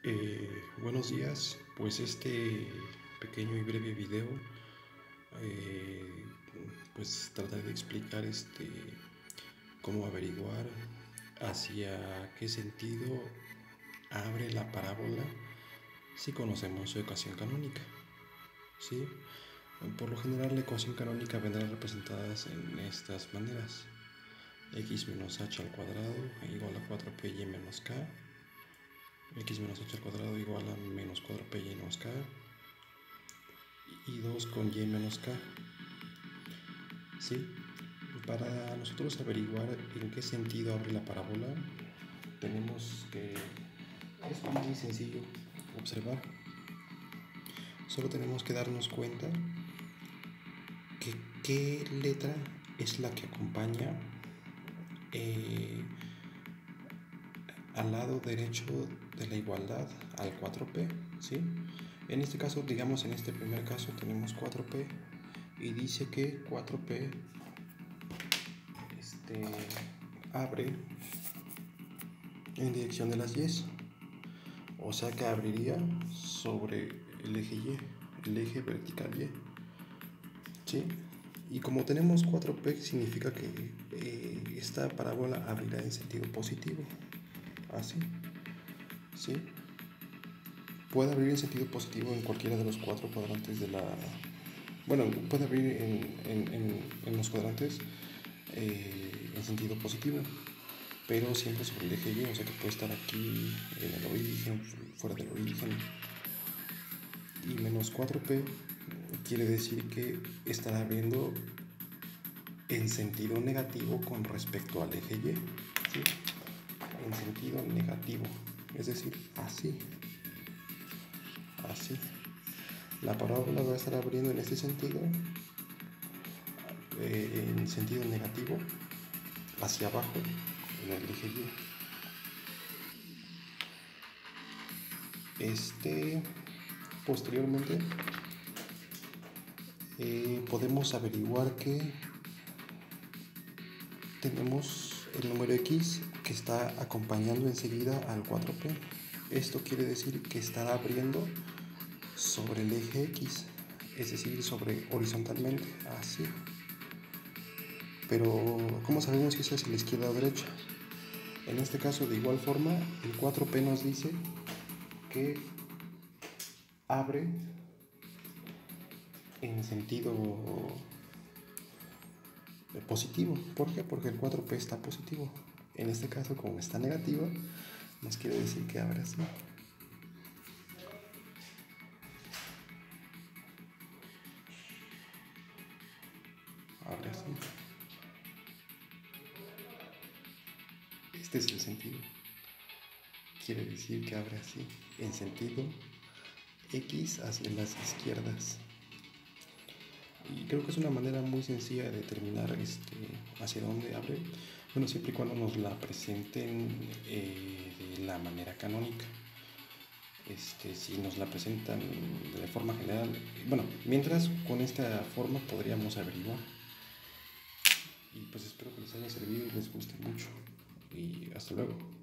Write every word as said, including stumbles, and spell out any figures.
Eh, buenos días, pues este pequeño y breve video eh, pues trataré de explicar este cómo averiguar hacia qué sentido abre la parábola si conocemos su ecuación canónica, ¿sí? Por lo general la ecuación canónica vendrá representada en estas maneras: x menos h al cuadrado igual a cuatro p y menos k, x menos h al cuadrado igual a menos cuatro p y menos k, y dos con y menos k. ¿Sí? Para nosotros averiguar en qué sentido abre la parábola, tenemos que, es muy sencillo observar. Solo tenemos que darnos cuenta que qué letra es la que acompaña eh, al lado derecho de la igualdad al cuatro p, ¿sí? En este caso, digamos, en este primer caso tenemos cuatro p y dice que cuatro p este, abre en dirección de las y, o sea que abriría sobre el eje y, el eje vertical y, ¿sí? Y como tenemos cuatro p, significa que eh, esta parábola abrirá en sentido positivo, así, ¿sí? Puede abrir en sentido positivo en cualquiera de los cuatro cuadrantes de la... Bueno, puede abrir en, en, en, en los cuadrantes eh, en sentido positivo, pero siempre sobre el eje Y, o sea que puede estar aquí en el origen, fuera del origen. Y menos cuatro p quiere decir que estará abriendo en sentido negativo con respecto al eje Y, ¿sí? En sentido negativo, es decir, así, así. La parábola va a estar abriendo en este sentido, eh, en sentido negativo, hacia abajo, en el eje Y. Este, posteriormente, eh, podemos averiguar que tenemos el número x que está acompañando enseguida al cuatro p. Esto quiere decir que estará abriendo sobre el eje x, es decir, sobre horizontalmente, así. Pero, ¿cómo sabemos si es hacia la izquierda o derecha? En este caso, de igual forma, el cuatro p nos dice que abre en sentido positivo. ¿Por qué? Porque el cuatro p está positivo. En este caso, como está negativa, nos quiere decir que abre así. Abre así. Este es el sentido. Quiere decir que abre así, en sentido x hacia las izquierdas. Y creo que es una manera muy sencilla de determinar este, hacia dónde abre, bueno, siempre y cuando nos la presenten eh, de la manera canónica. Este, si nos la presentan de forma general, bueno, mientras con esta forma podríamos averiguar. Y pues espero que les haya servido y les guste mucho. Y hasta luego.